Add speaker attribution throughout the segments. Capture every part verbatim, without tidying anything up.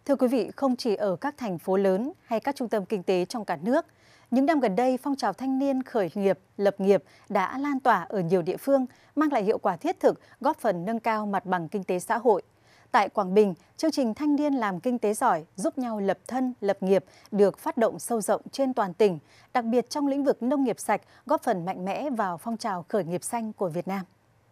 Speaker 1: Thưa quý vị, không chỉ ở các thành phố lớn hay các trung tâm kinh tế trong cả nước, những năm gần đây, phong trào thanh niên khởi nghiệp, lập nghiệp đã lan tỏa ở nhiều địa phương, mang lại hiệu quả thiết thực, góp phần nâng cao mặt bằng kinh tế xã hội. Tại Quảng Bình, chương trình Thanh niên làm kinh tế giỏi giúp nhau lập thân, lập nghiệp được phát động sâu rộng trên toàn tỉnh, đặc biệt trong lĩnh vực nông nghiệp sạch, góp phần mạnh mẽ vào phong trào khởi nghiệp xanh của Việt Nam.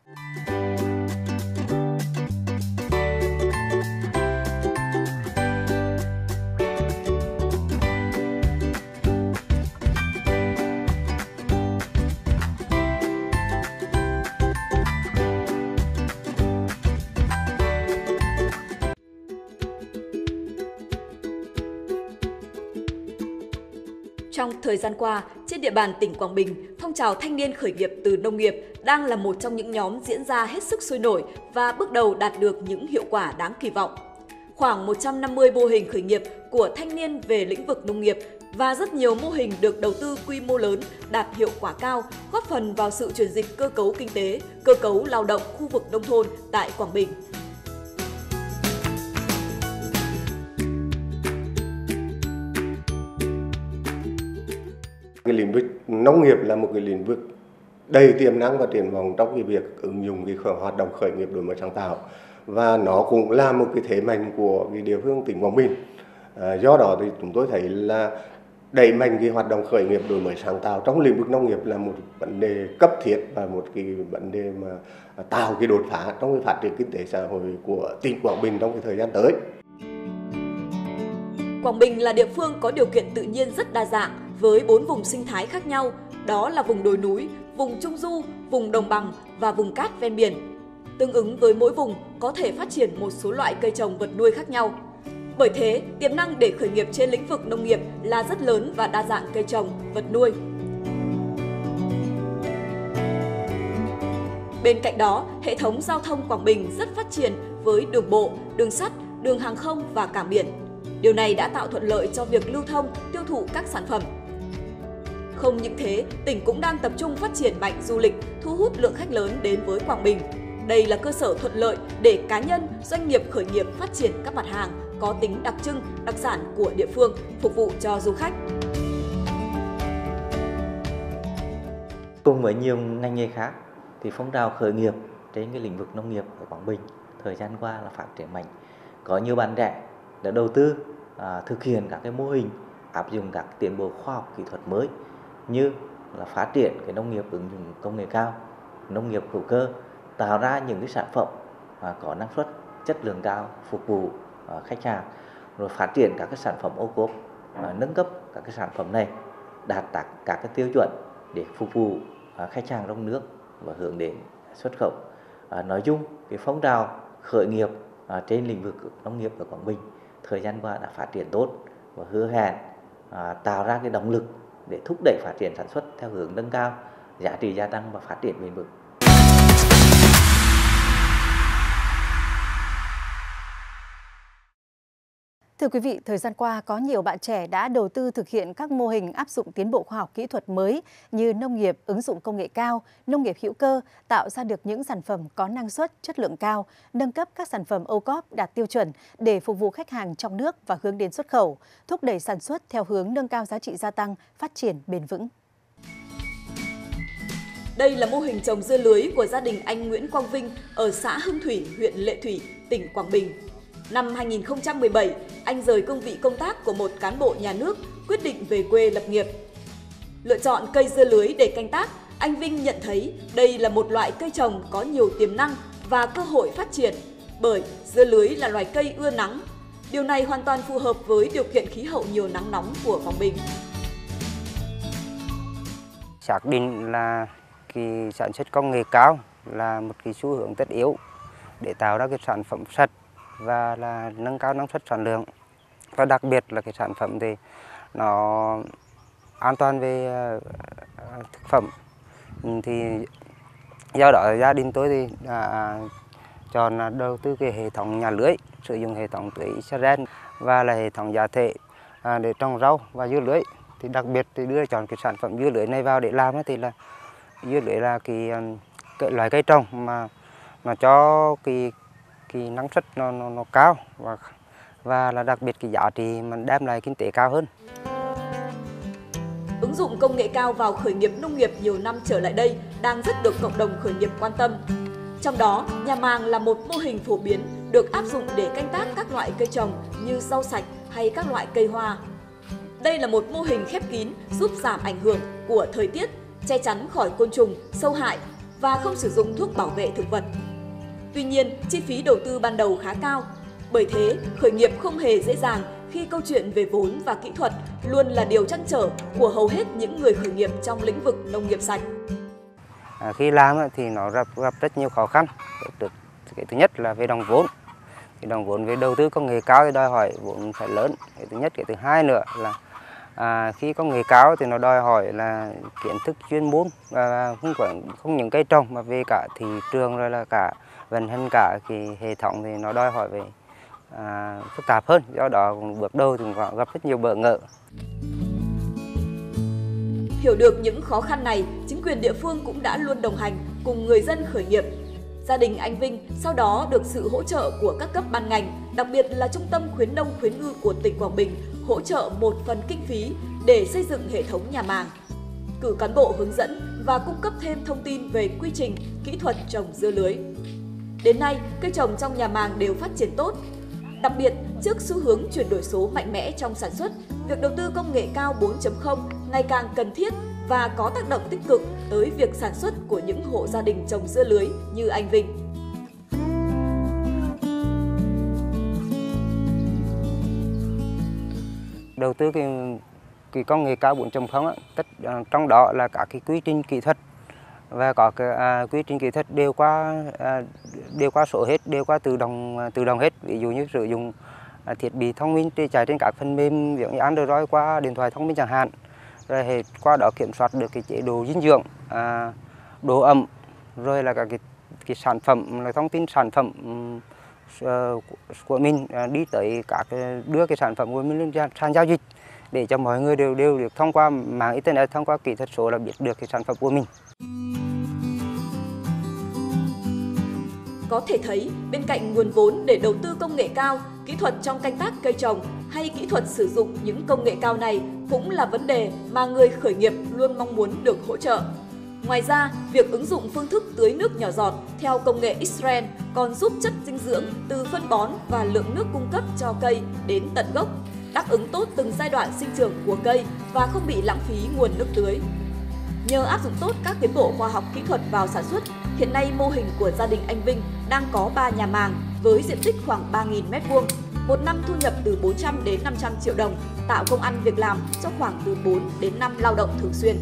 Speaker 2: Trong thời gian qua, trên địa bàn tỉnh Quảng Bình, phong trào thanh niên khởi nghiệp từ nông nghiệp đang là một trong những nhóm diễn ra hết sức sôi nổi và bước đầu đạt được những hiệu quả đáng kỳ vọng. Khoảng một trăm năm mươi mô hình khởi nghiệp của thanh niên về lĩnh vực nông nghiệp và rất nhiều mô hình được đầu tư quy mô lớn đạt hiệu quả cao, góp phần vào sự chuyển dịch cơ cấu kinh tế, cơ cấu lao động khu vực nông thôn tại Quảng Bình.
Speaker 3: Cái lĩnh vực nông nghiệp là một cái lĩnh vực đầy tiềm năng và triển vọng trong cái việc ứng dụng cái hoạt động khởi nghiệp đổi mới sáng tạo, và nó cũng là một cái thế mạnh của cái địa phương tỉnh Quảng Bình. À, do đó thì chúng tôi thấy là đẩy mạnh cái hoạt động khởi nghiệp đổi mới sáng tạo trong lĩnh vực nông nghiệp là một vấn đề cấp thiết và một cái vấn đề mà tạo cái đột phá trong cái phát triển kinh tế xã hội của tỉnh Quảng Bình trong cái thời gian tới.
Speaker 2: Quảng Bình là địa phương có điều kiện tự nhiên rất đa dạng với bốn vùng sinh thái khác nhau, đó là vùng đồi núi, vùng trung du, vùng đồng bằng và vùng cát ven biển. Tương ứng với mỗi vùng có thể phát triển một số loại cây trồng vật nuôi khác nhau. Bởi thế, tiềm năng để khởi nghiệp trên lĩnh vực nông nghiệp là rất lớn và đa dạng cây trồng, vật nuôi. Bên cạnh đó, hệ thống giao thông Quảng Bình rất phát triển với đường bộ, đường sắt, đường hàng không và cảng biển. Điều này đã tạo thuận lợi cho việc lưu thông, tiêu thụ các sản phẩm. Không những thế, tỉnh cũng đang tập trung phát triển mạnh du lịch, thu hút lượng khách lớn đến với Quảng Bình. Đây là cơ sở thuận lợi để cá nhân, doanh nghiệp khởi nghiệp phát triển các mặt hàng có tính đặc trưng, đặc sản của địa phương, phục vụ cho du khách.
Speaker 4: Cùng với nhiều ngành nghề khác, thì phong trào khởi nghiệp trên cái lĩnh vực nông nghiệp ở Quảng Bình thời gian qua là phát triển mạnh. Có nhiều bạn trẻ đã đầu tư à, thực hiện các cái mô hình áp dụng các tiến bộ khoa học kỹ thuật mới như là phát triển cái nông nghiệp ứng dụng công nghệ cao, nông nghiệp hữu cơ, tạo ra những cái sản phẩm à, có năng suất, chất lượng cao phục vụ à, khách hàng, rồi phát triển các cái sản phẩm ô cốp, à, nâng cấp các cái sản phẩm này đạt các các cái tiêu chuẩn để phục vụ à, khách hàng trong nước và hướng đến xuất khẩu. À, nói chung cái phong trào khởi nghiệp à, trên lĩnh vực nông nghiệp ở Quảng Bình thời gian qua đã phát triển tốt và hứa hẹn à, tạo ra cái động lực để thúc đẩy phát triển sản xuất theo hướng nâng cao giá trị gia tăng và phát triển bền vững.
Speaker 1: Thưa quý vị, thời gian qua có nhiều bạn trẻ đã đầu tư thực hiện các mô hình áp dụng tiến bộ khoa học kỹ thuật mới như nông nghiệp ứng dụng công nghệ cao, nông nghiệp hữu cơ, tạo ra được những sản phẩm có năng suất, chất lượng cao, nâng cấp các sản phẩm ô cốp đạt tiêu chuẩn để phục vụ khách hàng trong nước và hướng đến xuất khẩu, thúc đẩy sản xuất theo hướng nâng cao giá trị gia tăng, phát triển bền vững.
Speaker 2: Đây là mô hình trồng dưa lưới của gia đình anh Nguyễn Quang Vinh ở xã Hưng Thủy, huyện Lệ Thủy, tỉnh Quảng Bình. Năm hai nghìn không trăm mười bảy, anh rời cương vị công tác của một cán bộ nhà nước, quyết định về quê lập nghiệp. Lựa chọn cây dưa lưới để canh tác, anh Vinh nhận thấy đây là một loại cây trồng có nhiều tiềm năng và cơ hội phát triển, bởi dưa lưới là loài cây ưa nắng. Điều này hoàn toàn phù hợp với điều kiện khí hậu nhiều nắng nóng của Quảng Bình.
Speaker 5: Xác định là cái sản xuất công nghệ cao là một cái xu hướng tất yếu để tạo ra cái sản phẩm sạch và là nâng cao năng suất sản lượng, và đặc biệt là cái sản phẩm thì nó an toàn về thực phẩm. Thì do đó gia đình tôi thì đã chọn đầu tư cái hệ thống nhà lưới, sử dụng hệ thống tưới Israel và là hệ thống giá thể để trồng rau và dưa lưới. Thì đặc biệt thì đưa chọn cái sản phẩm dưa lưới này vào để làm thì là dưa lưới là cái, cái loại cây trồng mà mà cho cái cái năng suất nó, nó, nó cao và và là đặc biệt cái giá trị mà đem lại kinh tế cao hơn.
Speaker 2: Ứng dụng công nghệ cao vào khởi nghiệp nông nghiệp nhiều năm trở lại đây đang rất được cộng đồng khởi nghiệp quan tâm. Trong đó, nhà màng là một mô hình phổ biến được áp dụng để canh tác các loại cây trồng như rau sạch hay các loại cây hoa. Đây là một mô hình khép kín giúp giảm ảnh hưởng của thời tiết, che chắn khỏi côn trùng, sâu hại và không sử dụng thuốc bảo vệ thực vật. Tuy nhiên, chi phí đầu tư ban đầu khá cao. Bởi thế, khởi nghiệp không hề dễ dàng khi câu chuyện về vốn và kỹ thuật luôn là điều trăn trở của hầu hết những người khởi nghiệp trong lĩnh vực nông nghiệp sạch.
Speaker 5: À, khi làm thì nó gặp, gặp rất nhiều khó khăn. Cái thứ nhất là về đồng vốn. Cái đồng vốn về đầu tư công nghệ cao thì đòi hỏi vốn phải lớn. Cái thứ nhất, cái thứ hai nữa là à, khi công nghệ cao thì nó đòi hỏi là kiến thức chuyên môn, và không phải không những cây trồng mà về cả thị trường rồi là cả vận hành cả cái hệ thống thì nó đòi hỏi về à, phức tạp hơn. Do đó bước đầu thì cũng gặp rất nhiều bỡ ngỡ.
Speaker 2: Hiểu được những khó khăn này, chính quyền địa phương cũng đã luôn đồng hành cùng người dân khởi nghiệp. Gia đình anh Vinh sau đó được sự hỗ trợ của các cấp ban ngành, đặc biệt là Trung tâm khuyến nông khuyến ngư của tỉnh Quảng Bình hỗ trợ một phần kinh phí để xây dựng hệ thống nhà màng, cử cán bộ hướng dẫn và cung cấp thêm thông tin về quy trình, kỹ thuật trồng dưa lưới. Đến nay, cây trồng trong nhà màng đều phát triển tốt. Đặc biệt, trước xu hướng chuyển đổi số mạnh mẽ trong sản xuất, việc đầu tư công nghệ cao bốn chấm không ngày càng cần thiết và có tác động tích cực tới việc sản xuất của những hộ gia đình trồng dưa lưới như anh Vinh.
Speaker 5: Đầu tư cái, cái công nghệ cao bốn chấm không, tất trong đó là các cái quy trình kỹ thuật và có cái à, quy trình kỹ thuật đều qua à, đều qua số hết, đều qua tự động tự động hết. Ví dụ như sử dụng à, thiết bị thông minh để chạy trên các phần mềm giống như Android qua điện thoại thông minh chẳng hạn. Rồi hệ qua đó kiểm soát được cái chế độ dinh dưỡng, à, độ ẩm, rồi là các cái, cái sản phẩm, là thông tin sản phẩm uh, của mình uh, đi tới các đưa cái sản phẩm của mình lên sàn giao dịch để cho mọi người đều đều được thông qua mạng internet, thông qua kỹ thuật số là biết được cái sản phẩm của mình.
Speaker 2: Có thể thấy, bên cạnh nguồn vốn để đầu tư công nghệ cao, kỹ thuật trong canh tác cây trồng hay kỹ thuật sử dụng những công nghệ cao này cũng là vấn đề mà người khởi nghiệp luôn mong muốn được hỗ trợ. Ngoài ra, việc ứng dụng phương thức tưới nước nhỏ giọt theo công nghệ Israel còn giúp chất dinh dưỡng từ phân bón và lượng nước cung cấp cho cây đến tận gốc, đáp ứng tốt từng giai đoạn sinh trưởng của cây và không bị lãng phí nguồn nước tưới. Nhờ áp dụng tốt các tiến bộ khoa học kỹ thuật vào sản xuất, hiện nay mô hình của gia đình anh Vinh đang có ba nhà màng với diện tích khoảng ba nghìn mét vuông, một năm thu nhập từ bốn trăm đến năm trăm triệu đồng, tạo công ăn việc làm cho khoảng từ bốn đến năm lao động thường xuyên.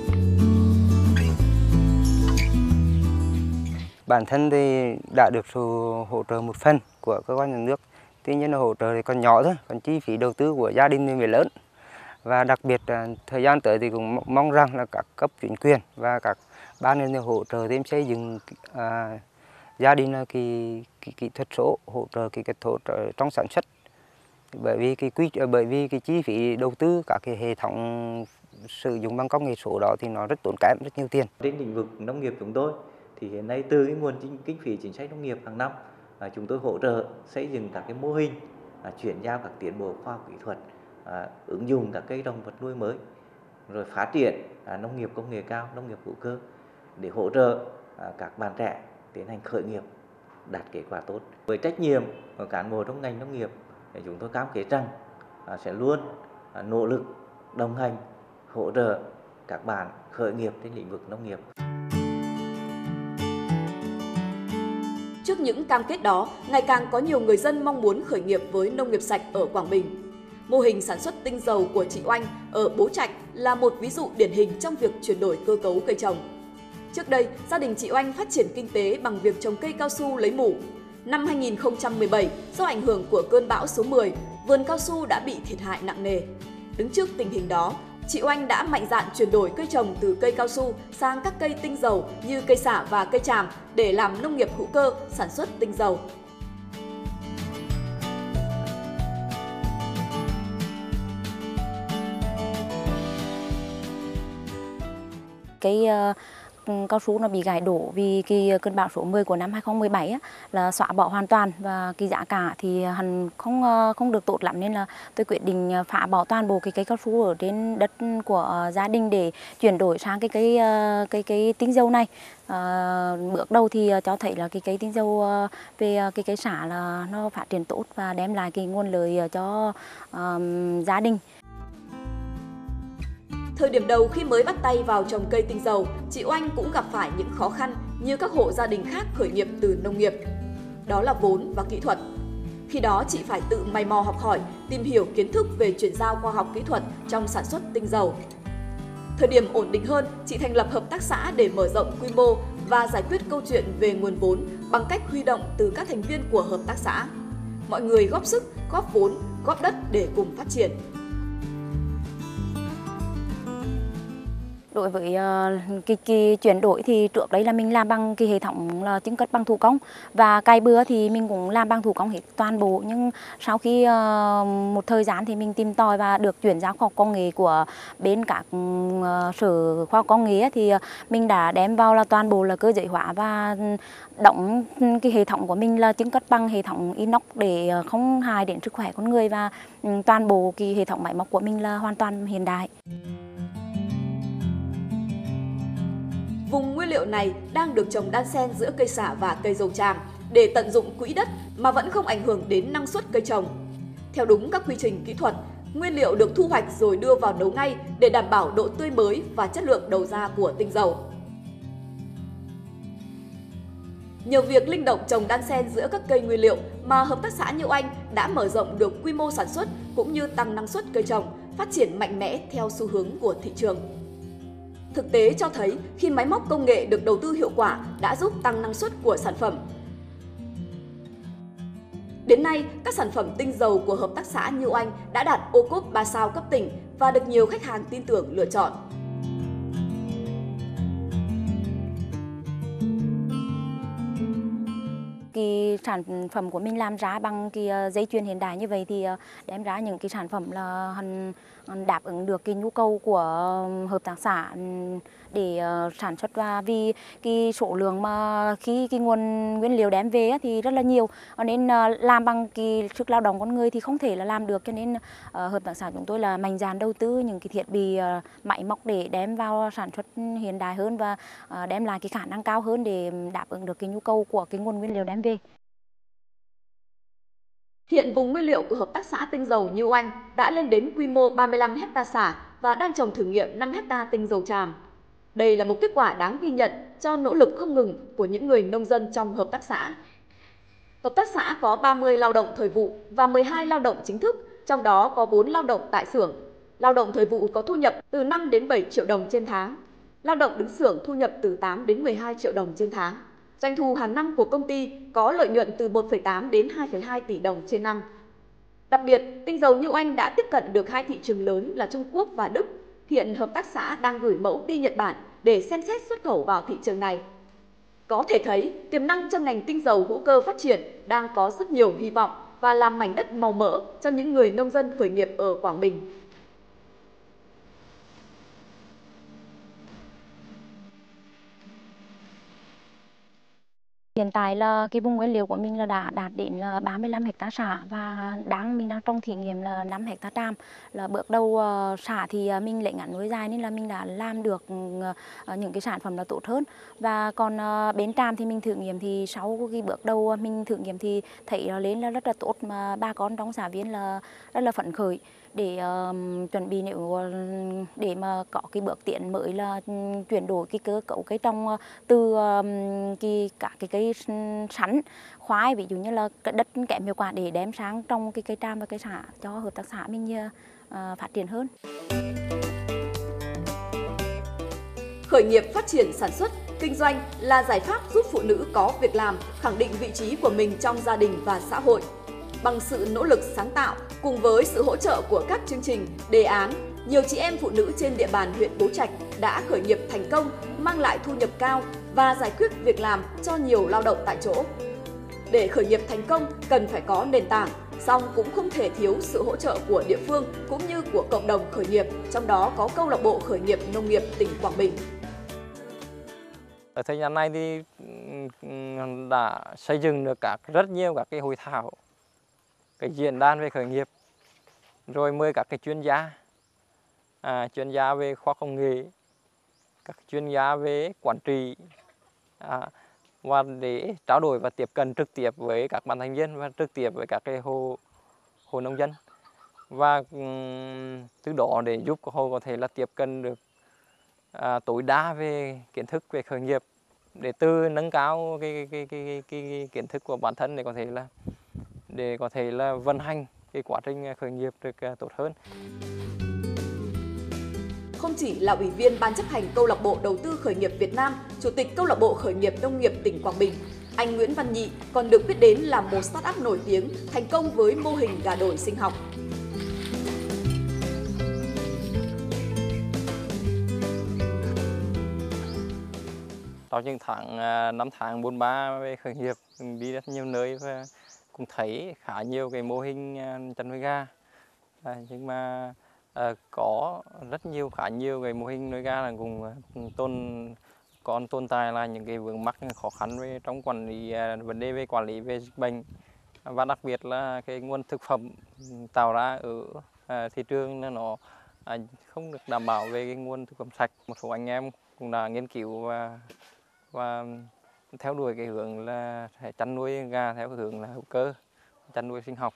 Speaker 5: Bản thân thì đã được sự hỗ trợ một phần của cơ quan nhà nước, tuy nhiên là hỗ trợ thì còn nhỏ thôi, còn chi phí đầu tư của gia đình thì mới lớn. Và đặc biệt thời gian tới thì cũng mong rằng là các cấp chính quyền và các ban nên hỗ trợ thêm xây dựng à, gia đình là cái, cái kỹ thuật số, hỗ trợ cái kỹ thuật trong sản xuất. Bởi vì cái quy bởi vì cái chi phí đầu tư các cái hệ thống sử dụng bằng công nghệ số đó thì nó rất tốn kém, rất nhiều tiền.
Speaker 4: Trên lĩnh vực nông nghiệp chúng tôi thì hiện nay từ cái nguồn kinh phí chính sách nông nghiệp hàng năm à, chúng tôi hỗ trợ xây dựng các cái mô hình, à, chuyển giao các tiến bộ khoa học kỹ thuật, à, ứng dụng các cây trồng vật nuôi mới, rồi phát triển à, nông nghiệp công nghệ cao, nông nghiệp hữu cơ để hỗ trợ à, các bạn trẻ tiến hành khởi nghiệp đạt kết quả tốt. Với trách nhiệm của cán bộ trong ngành nông nghiệp thì chúng tôi cam kết rằng à, sẽ luôn à, nỗ lực đồng hành hỗ trợ các bạn khởi nghiệp trên lĩnh vực nông nghiệp.
Speaker 2: Trước những cam kết đó, ngày càng có nhiều người dân mong muốn khởi nghiệp với nông nghiệp sạch ở Quảng Bình. Mô hình sản xuất tinh dầu của chị Oanh ở Bố Trạch là một ví dụ điển hình trong việc chuyển đổi cơ cấu cây trồng. Trước đây, gia đình chị Oanh phát triển kinh tế bằng việc trồng cây cao su lấy mủ. Năm hai nghìn không trăm mười bảy, do ảnh hưởng của cơn bão số mười, vườn cao su đã bị thiệt hại nặng nề. Đứng trước tình hình đó, chị Oanh đã mạnh dạn chuyển đổi cây trồng từ cây cao su sang các cây tinh dầu như cây sả và cây tràm để làm nông nghiệp hữu cơ, sản xuất tinh dầu.
Speaker 6: Cái uh, cao su nó bị gãy đổ vì cái cơn bão số mười của năm hai không một bảy á, là xóa bỏ hoàn toàn, và cái giá cả thì hẳn không không được tốt lắm, nên là tôi quyết định phá bỏ toàn bộ cái cây cao su ở trên đất của gia đình để chuyển đổi sang cái cây cây cây tinh dầu này. À, bước đầu thì cho thấy là cái cây tinh dầu về cái cây sả là nó phát triển tốt và đem lại cái nguồn lợi cho um, gia đình.
Speaker 2: Thời điểm đầu khi mới bắt tay vào trồng cây tinh dầu, chị Oanh cũng gặp phải những khó khăn như các hộ gia đình khác khởi nghiệp từ nông nghiệp. Đó là vốn và kỹ thuật. Khi đó chị phải tự mày mò học hỏi, tìm hiểu kiến thức về chuyển giao khoa học kỹ thuật trong sản xuất tinh dầu. Thời điểm ổn định hơn, chị thành lập hợp tác xã để mở rộng quy mô và giải quyết câu chuyện về nguồn vốn bằng cách huy động từ các thành viên của hợp tác xã. Mọi người góp sức, góp vốn, góp đất để cùng phát triển.
Speaker 6: Đối với uh, cái, cái chuyển đổi thì trước đấy là mình làm bằng cái hệ thống là trưng cất bằng thủ công, và cày bừa thì mình cũng làm bằng thủ công hết toàn bộ. Nhưng sau khi uh, một thời gian thì mình tìm tòi và được chuyển giao khoa học công nghệ của bên các uh, sở khoa học công nghệ, thì uh, mình đã đem vào là toàn bộ là cơ giới hóa và đóng cái hệ thống của mình là trưng cất bằng hệ thống inox để không hại đến sức khỏe con người, và um, toàn bộ cái hệ thống máy móc của mình là hoàn toàn hiện đại.
Speaker 2: Vùng nguyên liệu này đang được trồng đan xen giữa cây sả và cây dầu tràm để tận dụng quỹ đất mà vẫn không ảnh hưởng đến năng suất cây trồng. Theo đúng các quy trình kỹ thuật, nguyên liệu được thu hoạch rồi đưa vào nấu ngay để đảm bảo độ tươi mới và chất lượng đầu ra của tinh dầu. Nhờ việc linh động trồng đan xen giữa các cây nguyên liệu mà hợp tác xã Như Oanh đã mở rộng được quy mô sản xuất cũng như tăng năng suất cây trồng, phát triển mạnh mẽ theo xu hướng của thị trường. Thực tế cho thấy khi máy móc công nghệ được đầu tư hiệu quả đã giúp tăng năng suất của sản phẩm. Đến nay, các sản phẩm tinh dầu của hợp tác xã Như Oanh đã đạt ô cốp ba sao cấp tỉnh và được nhiều khách hàng tin tưởng lựa chọn.
Speaker 6: Cái sản phẩm của mình làm ra bằng cái dây chuyền hiện đại như vậy thì đem ra những cái sản phẩm là đáp ứng được cái nhu cầu của hợp tác xã để sản xuất, và vì cái số lượng mà khi cái nguồn nguyên liệu đem về thì rất là nhiều, nên làm bằng cái sức lao động con người thì không thể là làm được, cho nên hợp tác xã chúng tôi là mạnh dạn đầu tư những cái thiết bị máy móc để đem vào sản xuất hiện đại hơn và đem lại cái khả năng cao hơn để đáp ứng được cái nhu cầu của cái nguồn nguyên liệu đem về.
Speaker 2: Hiện vùng nguyên liệu của hợp tác xã tinh dầu Như Oanh đã lên đến quy mô ba mươi lăm héc ta sả và đang trồng thử nghiệm năm héc ta tinh dầu tràm. Đây là một kết quả đáng ghi nhận cho nỗ lực không ngừng của những người nông dân trong hợp tác xã. Hợp tác xã có ba mươi lao động thời vụ và mười hai lao động chính thức, trong đó có bốn lao động tại xưởng. Lao động thời vụ có thu nhập từ năm đến bảy triệu đồng trên tháng. Lao động đứng xưởng thu nhập từ tám đến mười hai triệu đồng trên tháng. Doanh thu hàng năm của công ty có lợi nhuận từ một phẩy tám đến hai phẩy hai tỷ đồng trên năm. Đặc biệt, tinh dầu Như Oanh đã tiếp cận được hai thị trường lớn là Trung Quốc và Đức. Hiện hợp tác xã đang gửi mẫu đi Nhật Bản để xem xét xuất khẩu vào thị trường này. Có thể thấy, tiềm năng trong ngành tinh dầu hữu cơ phát triển đang có rất nhiều hy vọng và làm mảnh đất màu mỡ cho những người nông dân khởi nghiệp ở Quảng Bình.
Speaker 6: Hiện tại là cái vùng nguyên liệu của mình là đã đạt đến là ba mươi lăm héc ta sả, và đang mình đang trong thí nghiệm là năm héc ta tràm. Là bước đầu uh, sả thì uh, mình lấy ngắn nuôi dài nên là mình đã làm được uh, những cái sản phẩm là tốt hơn. Và còn uh, bên tràm thì mình thử nghiệm thì sau cái bước đầu mình thử nghiệm thì thấy uh, lên là rất là tốt, mà bà con trong xã viên là rất là phấn khởi để uh, chuẩn bị nếu uh, để mà có cái bước tiến mới là um, chuyển đổi cái cơ cấu cây trồng uh, từ um, cái cả cái cây sắn, khoai, ví dụ như là đất kém hiệu quả để đem sang trồng cái cây tràm và cây sả cho hợp tác xã mình uh, phát triển hơn.
Speaker 2: Khởi nghiệp phát triển sản xuất, kinh doanh là giải pháp giúp phụ nữ có việc làm, khẳng định vị trí của mình trong gia đình và xã hội. Bằng sự nỗ lực sáng tạo cùng với sự hỗ trợ của các chương trình, đề án, nhiều chị em phụ nữ trên địa bàn huyện Bố Trạch đã khởi nghiệp thành công, mang lại thu nhập cao và giải quyết việc làm cho nhiều lao động tại chỗ. Để khởi nghiệp thành công cần phải có nền tảng, song cũng không thể thiếu sự hỗ trợ của địa phương cũng như của cộng đồng khởi nghiệp, trong đó có câu lạc bộ khởi nghiệp nông nghiệp tỉnh Quảng Bình.
Speaker 7: Ở thời gian này thì đã xây dựng được các rất nhiều các cái hội thảo, cái diễn đàn về khởi nghiệp, rồi mời các cái chuyên gia, à, chuyên gia về khoa học công nghệ, các chuyên gia về quản trị, à, và để trao đổi và tiếp cận trực tiếp với các bạn thành viên và trực tiếp với các cái hộ hộ nông dân, và um, từ đó để giúp hộ có thể là tiếp cận được à, tối đa về kiến thức về khởi nghiệp, để từ nâng cao cái cái, cái, cái, cái, cái kiến thức của bản thân để có thể là để có thể là vận hành cái quá trình khởi nghiệp được uh, tốt hơn.
Speaker 2: Không chỉ là ủy viên ban chấp hành câu lạc bộ đầu tư khởi nghiệp Việt Nam, chủ tịch câu lạc bộ khởi nghiệp nông nghiệp tỉnh Quảng Bình, anh Nguyễn Văn Nhị còn được biết đến là một startup nổi tiếng thành công với mô hình gà đồi sinh học.
Speaker 7: Trong những tháng năm tháng bốn ba về khởi nghiệp, mình đi rất nhiều nơi và cũng thấy khá nhiều cái mô hình chăn nuôi gà, à, nhưng mà à, có rất nhiều khá nhiều cái mô hình nuôi gà là cũng tôn còn tồn tại là những cái vướng mắc khó khăn về trong quản lý, vấn đề về quản lý về dịch bệnh, và đặc biệt là cái nguồn thực phẩm tạo ra ở à, thị trường nó à, không được đảm bảo về cái nguồn thực phẩm sạch. Một số anh em cũng đã nghiên cứu và và theo đuổi cái hướng là sẽ chăn nuôi gà theo hướng là hữu cơ, chăn nuôi sinh học.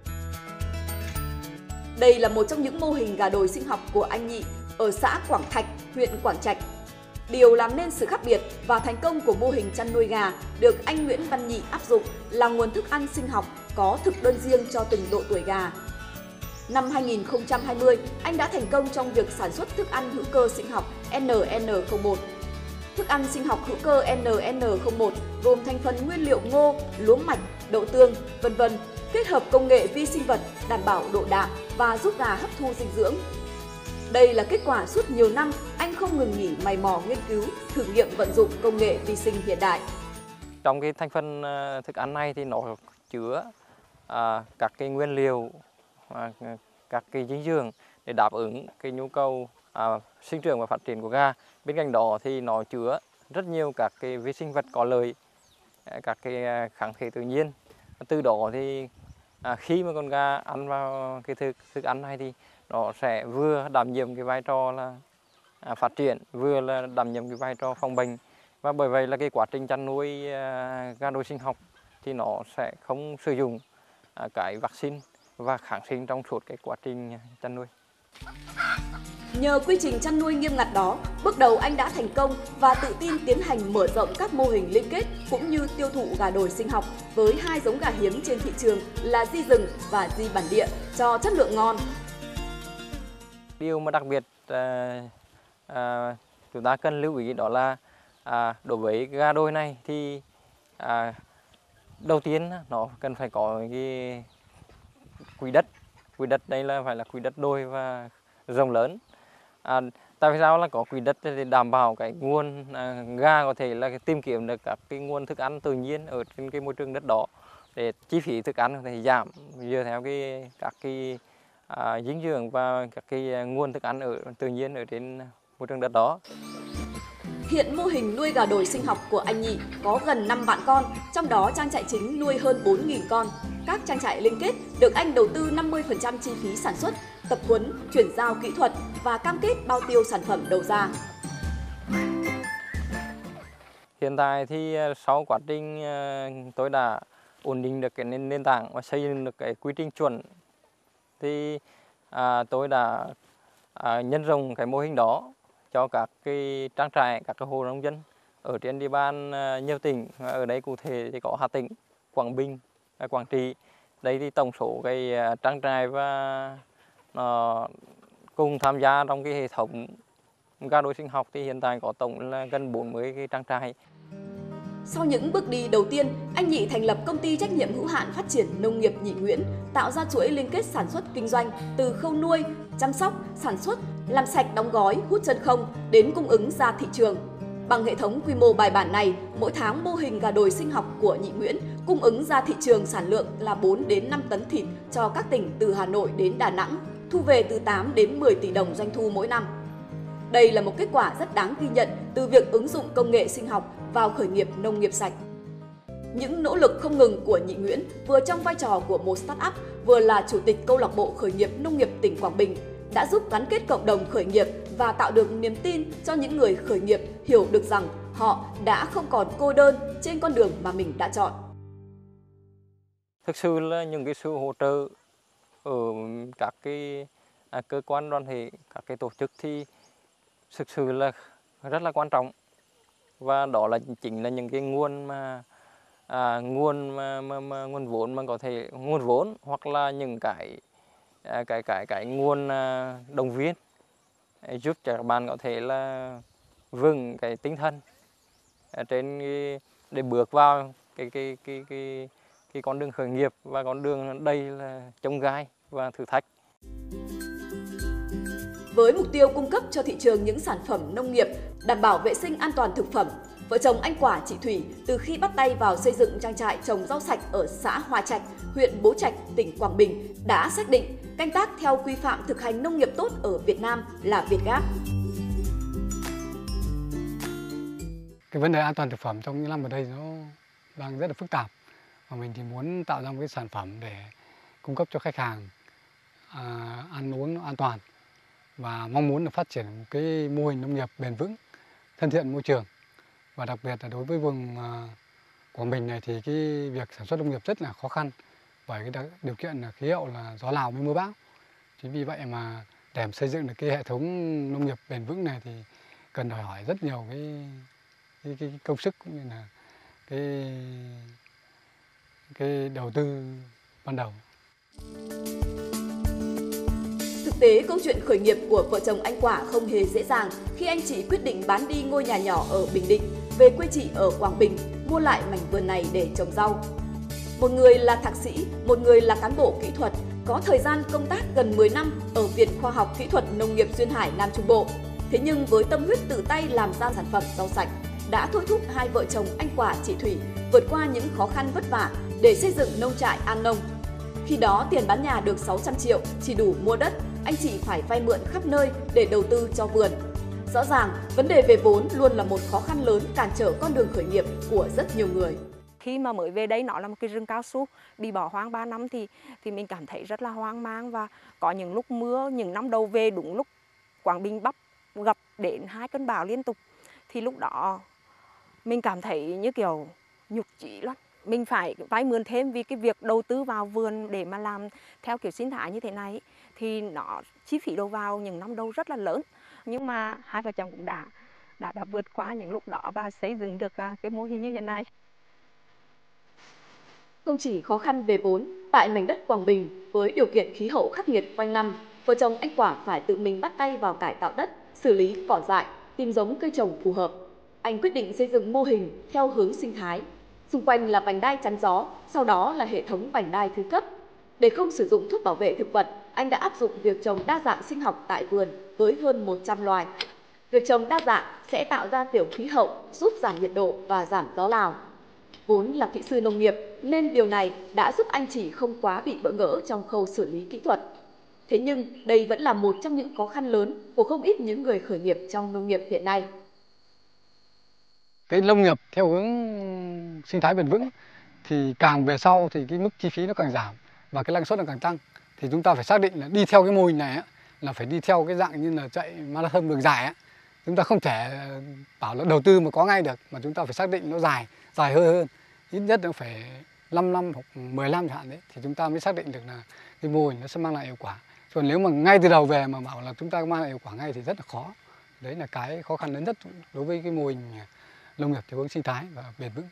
Speaker 2: Đây là một trong những mô hình gà đồi sinh học của anh Nhị ở xã Quảng Thạch, huyện Quảng Trạch. Điều làm nên sự khác biệt và thành công của mô hình chăn nuôi gà được anh Nguyễn Văn Nhị áp dụng là nguồn thức ăn sinh học có thực đơn riêng cho từng độ tuổi gà. Năm hai nghìn không trăm hai mươi, anh đã thành công trong việc sản xuất thức ăn hữu cơ sinh học N N không một. Thức ăn sinh học hữu cơ N N không một gồm thành phần nguyên liệu ngô, lúa mạch, đậu tương, vân vân, kết hợp công nghệ vi sinh vật đảm bảo độ đạm và giúp gà hấp thu dinh dưỡng. Đây là kết quả suốt nhiều năm anh không ngừng nghỉ mày mò nghiên cứu, thử nghiệm vận dụng công nghệ vi sinh hiện đại.
Speaker 7: Trong cái thành phần thức ăn này thì nó chứa à, các cái nguyên liệu, à, các cái dinh dưỡng để đáp ứng cái nhu cầu à, sinh trưởng và phát triển của gà. Bên cạnh đó thì nó chứa rất nhiều các cái vi sinh vật có lợi, các cái kháng thể tự nhiên. Từ đó thì à, khi mà con gà ăn vào cái thức thức ăn này thì nó sẽ vừa đảm nhiệm cái vai trò là à, phát triển, vừa là đảm nhiệm cái vai trò phòng bệnh. Và bởi vậy là cái quá trình chăn nuôi à, gà đồi sinh học thì nó sẽ không sử dụng à, cái vaccine và kháng sinh trong suốt cái quá trình chăn nuôi.
Speaker 2: Nhờ quy trình chăn nuôi nghiêm ngặt đó, bước đầu anh đã thành công và tự tin tiến hành mở rộng các mô hình liên kết cũng như tiêu thụ gà đồi sinh học với hai giống gà hiếm trên thị trường là di rừng và di bản địa cho chất lượng ngon.
Speaker 7: Điều mà đặc biệt à, à, chúng ta cần lưu ý đó là à, đối với gà đồi này thì à, đầu tiên nó cần phải có cái quỹ đất. Quỹ đất đây là phải là quỹ đất đồi và rộng lớn. À, tại vì sao là có quỹ đất để đảm bảo cái nguồn à, gà có thể là tìm kiếm được các cái nguồn thức ăn tự nhiên ở trên cái môi trường đất đó, để chi phí thức ăn có thể giảm dựa theo cái các cái à, dinh dưỡng và các cái nguồn thức ăn ở tự nhiên ở trên môi trường đất đó.
Speaker 2: Hiện mô hình nuôi gà đồi sinh học của anh Nhị có gần năm vạn con, trong đó trang trại chính nuôi hơn bốn nghìn con. Các trang trại liên kết được anh đầu tư năm mươi phần trăm chi phí sản xuất, tập huấn, chuyển giao kỹ thuật và cam kết bao tiêu sản phẩm đầu ra.
Speaker 7: Hiện tại thì sau quá trình tôi đã ổn định được cái nền, nền tảng và xây dựng được cái quy trình chuẩn, thì à, tôi đã à, nhân rộng cái mô hình đó cho các cái trang trại, các cái hộ nông dân ở trên địa bàn à, nhiều tỉnh. Ở đây cụ thể thì có Hà Tĩnh, Quảng Bình, Quảng Trị. Đây thì tổng số cái trang trại và nó cùng tham gia trong cái hệ thống gà đồi sinh học thì hiện tại có tổng là gần bốn mươi cái trang trại.
Speaker 2: Sau những bước đi đầu tiên, anh Nhị thành lập công ty trách nhiệm hữu hạn phát triển nông nghiệp Nhị Nguyễn, tạo ra chuỗi liên kết sản xuất kinh doanh từ khâu nuôi, chăm sóc, sản xuất, làm sạch đóng gói, hút chân không đến cung ứng ra thị trường. Bằng hệ thống quy mô bài bản này, mỗi tháng mô hình gà đồi sinh học của Nhị Nguyễn cung ứng ra thị trường sản lượng là bốn đến năm tấn thịt cho các tỉnh từ Hà Nội đến Đà Nẵng, thu về từ tám đến mười tỷ đồng doanh thu mỗi năm. Đây là một kết quả rất đáng ghi nhận từ việc ứng dụng công nghệ sinh học vào khởi nghiệp nông nghiệp sạch. Những nỗ lực không ngừng của Nhị Nguyễn vừa trong vai trò của một start-up, vừa là chủ tịch câu lạc bộ khởi nghiệp nông nghiệp tỉnh Quảng Bình đã giúp gắn kết cộng đồng khởi nghiệp và tạo được niềm tin cho những người khởi nghiệp hiểu được rằng họ đã không còn cô đơn trên con đường mà mình đã chọn.
Speaker 7: Thực sự là những cái sự hỗ trợ ở các cái à, cơ quan đoàn thể, các cái tổ chức thì thực sự là rất là quan trọng, và đó là chính là những cái nguồn mà à, nguồn mà, mà, mà nguồn vốn mà có thể nguồn vốn hoặc là những cái à, cái cái cái nguồn à, động viên giúp cho các bạn có thể là vững cái tinh thần ở trên cái, để bước vào cái cái cái cái cái con đường khởi nghiệp, và con đường đây là chông gai và thử thách.
Speaker 2: Với mục tiêu cung cấp cho thị trường những sản phẩm nông nghiệp đảm bảo vệ sinh an toàn thực phẩm, vợ chồng anh Quả chị Thủy từ khi bắt tay vào xây dựng trang trại trồng rau sạch ở xã Hòa Trạch, huyện Bố Trạch, tỉnh Quảng Bình đã xác định canh tác theo quy phạm thực hành nông nghiệp tốt ở Việt Nam là Việt Gáp.
Speaker 8: Cái vấn đề an toàn thực phẩm trong những năm gần đây nó đang rất là phức tạp, và mình thì muốn tạo ra một cái sản phẩm để cung cấp cho khách hàng à, ăn uống an toàn, và mong muốn là phát triển một cái mô hình nông nghiệp bền vững, thân thiện môi trường. Và đặc biệt là đối với vùng à, Quảng Bình này thì cái việc sản xuất nông nghiệp rất là khó khăn, bởi cái điều kiện là khí hậu là gió Lào với mưa bão. Chính vì vậy mà để xây dựng được cái hệ thống nông nghiệp bền vững này thì cần đòi hỏi rất nhiều cái cái, cái công sức cũng như là cái cái đầu tư ban đầu.
Speaker 2: Thực tế, câu chuyện khởi nghiệp của vợ chồng anh Quả không hề dễ dàng khi anh chị quyết định bán đi ngôi nhà nhỏ ở Bình Định, về quê chị ở Quảng Bình, mua lại mảnh vườn này để trồng rau. Một người là thạc sĩ, một người là cán bộ kỹ thuật, có thời gian công tác gần mười năm ở Viện Khoa học Kỹ thuật Nông nghiệp Duyên Hải Nam Trung Bộ. Thế nhưng với tâm huyết tự tay làm ra sản phẩm rau sạch, đã thôi thúc hai vợ chồng anh Quả chị Thủy vượt qua những khó khăn vất vả để xây dựng nông trại An Nông. Khi đó tiền bán nhà được sáu trăm triệu chỉ đủ mua đất, anh chị phải vay mượn khắp nơi để đầu tư cho vườn. Rõ ràng, vấn đề về vốn luôn là một khó khăn lớn cản trở con đường khởi nghiệp của rất nhiều người.
Speaker 9: Khi mà mới về đây nó là một cái rừng cao su bị bỏ hoang ba năm thì thì mình cảm thấy rất là hoang mang, và có những lúc mưa, những năm đầu về đúng lúc Quảng Bình bắp gặp đến hai cơn bão liên tục, thì lúc đó mình cảm thấy như kiểu nhục chí lắm. Mình phải vay mượn thêm vì cái việc đầu tư vào vườn để mà làm theo kiểu sinh thái như thế này thì nó chi phí đầu vào những năm đầu rất là lớn.
Speaker 10: Nhưng mà hai vợ chồng cũng đã đã đã vượt qua những lúc đó và xây dựng được cái mô hình như hiện nay.
Speaker 2: Không chỉ khó khăn về vốn, tại mảnh đất Quảng Bình với điều kiện khí hậu khắc nghiệt quanh năm, vợ chồng anh Quả phải tự mình bắt tay vào cải tạo đất, xử lý cỏ dại, tìm giống cây trồng phù hợp. Anh quyết định xây dựng mô hình theo hướng sinh thái. Xung quanh là vành đai chắn gió, sau đó là hệ thống vành đai thứ cấp. Để không sử dụng thuốc bảo vệ thực vật, anh đã áp dụng việc trồng đa dạng sinh học tại vườn với hơn một trăm loài. Việc trồng đa dạng sẽ tạo ra tiểu khí hậu, giúp giảm nhiệt độ và giảm gió Lào. Vốn là kỹ sư nông nghiệp nên điều này đã giúp anh chị không quá bị bỡ ngỡ trong khâu xử lý kỹ thuật. Thế nhưng đây vẫn là một trong những khó khăn lớn của không ít những người khởi nghiệp trong nông nghiệp hiện nay.
Speaker 8: Cái nông nghiệp theo hướng sinh thái bền vững thì càng về sau thì cái mức chi phí nó càng giảm và cái năng suất nó càng tăng. Thì chúng ta phải xác định là đi theo cái mô hình này á, là phải đi theo cái dạng như là chạy marathon đường dài á. Chúng ta không thể bảo là đầu tư mà có ngay được, mà chúng ta phải xác định nó dài, dài hơn hơn. Ít nhất nó phải năm năm hoặc mười năm chẳng hạn đấy, thì chúng ta mới xác định được là cái mô hình nó sẽ mang lại hiệu quả. Còn nếu mà ngay từ đầu về mà bảo là chúng ta mang lại hiệu quả ngay thì rất là khó. Đấy là cái khó khăn lớn nhất đối với cái mô hình nông nghiệp theo hướng sinh thái và bền vững.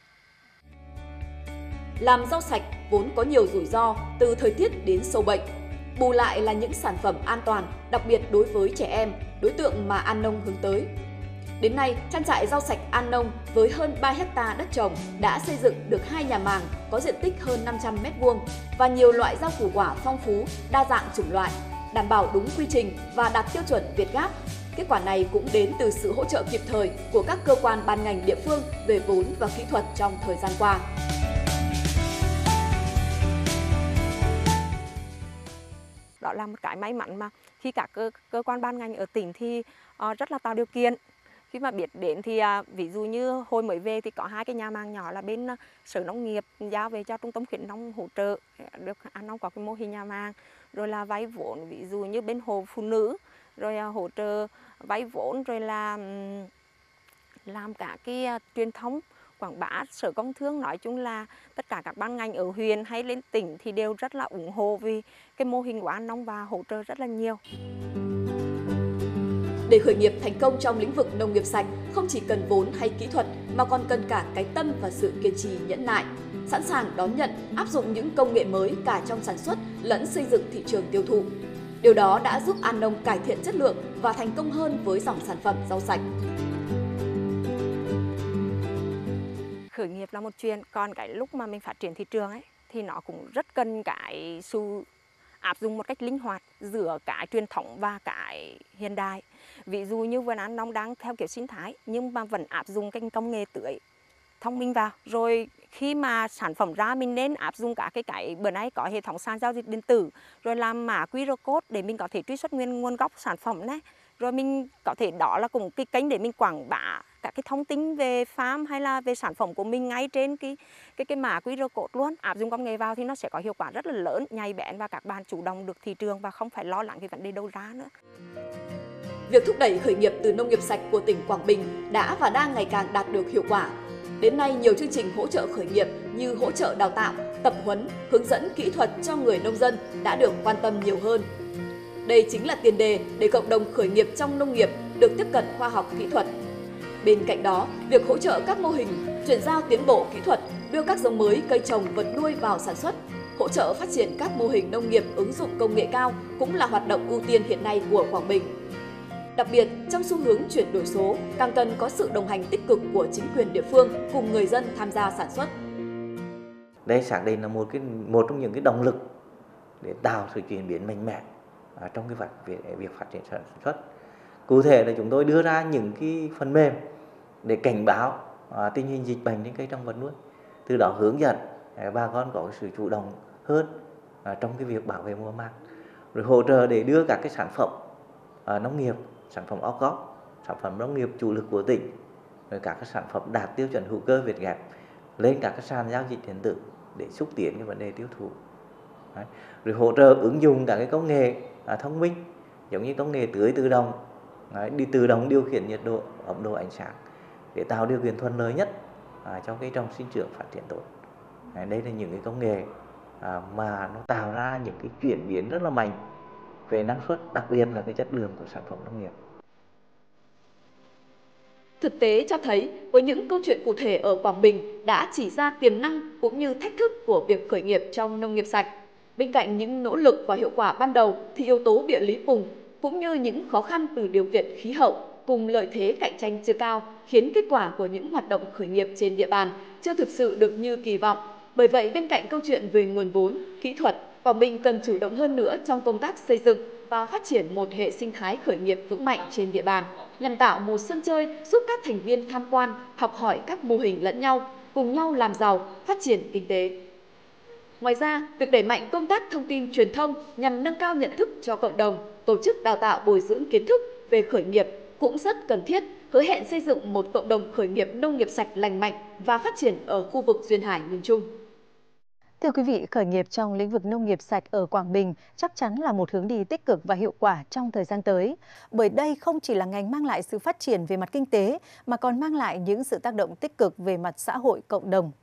Speaker 2: Làm rau sạch vốn có nhiều rủi ro từ thời tiết đến sâu bệnh. Bù lại là những sản phẩm an toàn, đặc biệt đối với trẻ em, đối tượng mà An Nông hướng tới. Đến nay, trang trại rau sạch An Nông với hơn ba héc ta đất trồng đã xây dựng được hai nhà màng có diện tích hơn năm trăm mét vuông và nhiều loại rau củ quả phong phú, đa dạng chủng loại, đảm bảo đúng quy trình và đạt tiêu chuẩn Việt Gáp. Kết quả này cũng đến từ sự hỗ trợ kịp thời của các cơ quan ban ngành địa phương về vốn và kỹ thuật trong thời gian qua.
Speaker 9: Đó là một cái may mắn mà khi các cơ, cơ quan ban ngành ở tỉnh thì uh, rất là tạo điều kiện. Khi mà biết đến thì à, ví dụ như hồi mới về thì có hai cái nhà màng nhỏ là bên à, Sở Nông nghiệp giao về cho Trung tâm khuyến nông hỗ trợ, được An Nông có cái mô hình nhà màng, rồi là vay vốn ví dụ như bên Hội Phụ Nữ, rồi à, hỗ trợ vay vốn, rồi là um, làm cả cái uh, truyền thông quảng bá. Sở Công Thương nói chung là tất cả các ban ngành ở huyện hay lên tỉnh thì đều rất là ủng hộ vì cái mô hình của An Nông và hỗ trợ rất là nhiều.
Speaker 2: Để khởi nghiệp thành công trong lĩnh vực nông nghiệp sạch, không chỉ cần vốn hay kỹ thuật mà còn cần cả cái tâm và sự kiên trì nhẫn nại, sẵn sàng đón nhận, áp dụng những công nghệ mới cả trong sản xuất lẫn xây dựng thị trường tiêu thụ. Điều đó đã giúp An Nông cải thiện chất lượng và thành công hơn với dòng sản phẩm rau sạch.
Speaker 9: Khởi nghiệp là một chuyện, còn cái lúc mà mình phát triển thị trường ấy thì nó cũng rất cần cái sự áp dụng một cách linh hoạt giữa cái truyền thống và cái hiện đại. Ví dụ như vườn An Nông đang theo kiểu sinh thái nhưng mà vẫn áp dụng cái công nghệ tưới thông minh vào. Rồi khi mà sản phẩm ra mình nên áp dụng cả cái cái bữa nay có hệ thống sàn giao dịch điện tử, rồi làm mã quy rờ code để mình có thể truy xuất nguyên nguồn gốc sản phẩm này. Rồi mình có thể đó là cũng cái kênh để mình quảng bá các cái thông tin về farm hay là về sản phẩm của mình ngay trên cái cái cái mã quy rờ code luôn. Áp dụng công nghệ vào thì nó sẽ có hiệu quả rất là lớn, nhạy bén và các bạn chủ động được thị trường và không phải lo lắng cái vấn đề đầu ra nữa.
Speaker 2: Việc thúc đẩy khởi nghiệp từ nông nghiệp sạch của tỉnh Quảng Bình đã và đang ngày càng đạt được hiệu quả. Đến nay, nhiều chương trình hỗ trợ khởi nghiệp như hỗ trợ đào tạo, tập huấn, hướng dẫn kỹ thuật cho người nông dân đã được quan tâm nhiều hơn. Đây chính là tiền đề để cộng đồng khởi nghiệp trong nông nghiệp được tiếp cận khoa học kỹ thuật. Bên cạnh đó, việc hỗ trợ các mô hình, chuyển giao tiến bộ kỹ thuật, đưa các giống mới cây trồng vật nuôi vào sản xuất, hỗ trợ phát triển các mô hình nông nghiệp ứng dụng công nghệ cao cũng là hoạt động ưu tiên hiện nay của Quảng Bình. Đặc biệt, trong xu hướng chuyển đổi số, càng cần có sự đồng hành tích cực của chính quyền địa phương cùng người dân tham gia sản xuất.
Speaker 4: Đây xác định là một cái một trong những cái động lực để tạo sự chuyển biến mạnh mẽ trong cái việc, việc phát triển sản xuất. Cụ thể là chúng tôi đưa ra những cái phần mềm để cảnh báo à, tình hình dịch bệnh trên cây trồng vật nuôi, từ đó hướng dẫn à, bà con có sự chủ động hơn à, trong cái việc bảo vệ mùa màng, rồi hỗ trợ để đưa các cái sản phẩm à, nông nghiệp, sản phẩm ô cốp, sản phẩm nông nghiệp chủ lực của tỉnh, rồi các cái sản phẩm đạt tiêu chuẩn hữu cơ Việt Gap lên các cái sàn giao dịch điện tử để xúc tiến cái vấn đề tiêu thụ. Đấy. Rồi hỗ trợ ứng dụng các cái công nghệ à, thông minh giống như công nghệ tưới tự động, đấy, đi tự động điều khiển nhiệt độ, ẩm độ, ánh sáng để tạo điều kiện thuận lợi nhất à, cho cây trồng sinh trưởng phát triển tốt. Đấy, đây là những cái công nghệ à, mà nó tạo ra những cái chuyển biến rất là mạnh về năng suất, đặc biệt là cái chất lượng của sản phẩm nông nghiệp.
Speaker 2: Thực tế cho thấy với những câu chuyện cụ thể ở Quảng Bình đã chỉ ra tiềm năng cũng như thách thức của việc khởi nghiệp trong nông nghiệp sạch. Bên cạnh những nỗ lực và hiệu quả ban đầu thì yếu tố địa lý vùng cũng như những khó khăn từ điều kiện khí hậu cùng lợi thế cạnh tranh chưa cao khiến kết quả của những hoạt động khởi nghiệp trên địa bàn chưa thực sự được như kỳ vọng. Bởi vậy, bên cạnh câu chuyện về nguồn vốn, kỹ thuật, Quảng Bình cần chủ động hơn nữa trong công tác xây dựng và phát triển một hệ sinh thái khởi nghiệp vững mạnh trên địa bàn, nhằm tạo một sân chơi giúp các thành viên tham quan, học hỏi các mô hình lẫn nhau, cùng nhau làm giàu, phát triển kinh tế. Ngoài ra, việc đẩy mạnh công tác thông tin truyền thông nhằm nâng cao nhận thức cho cộng đồng, tổ chức đào tạo bồi dưỡng kiến thức về khởi nghiệp cũng rất cần thiết, hứa hẹn xây dựng một cộng đồng khởi nghiệp nông nghiệp sạch lành mạnh và phát triển ở khu vực duyên hải miền Trung.
Speaker 1: Thưa quý vị, khởi nghiệp trong lĩnh vực nông nghiệp sạch ở Quảng Bình chắc chắn là một hướng đi tích cực và hiệu quả trong thời gian tới. Bởi đây không chỉ là ngành mang lại sự phát triển về mặt kinh tế mà còn mang lại những sự tác động tích cực về mặt xã hội cộng đồng.